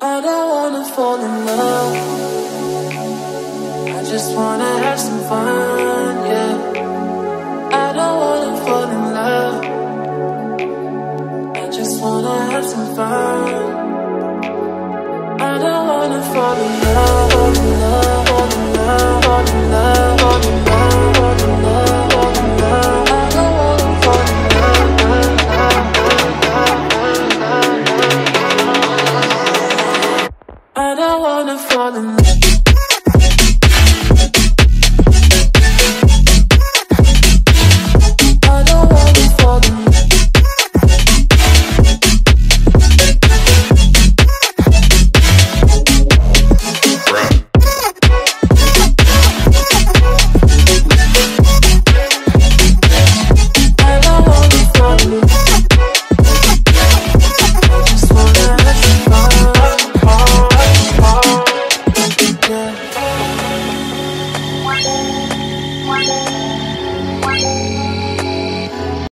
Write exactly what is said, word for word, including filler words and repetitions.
I don't wanna fall in love. I just wanna have some fun, yeah. I don't wanna fall in love. I just wanna have some fun. I don't wanna fall in love, fall in love, fall in love, fall in love, fall in love, fall in love, fall in love. I don't wanna fall in love, love, love, love, love, love, love. I don't wanna fall in love.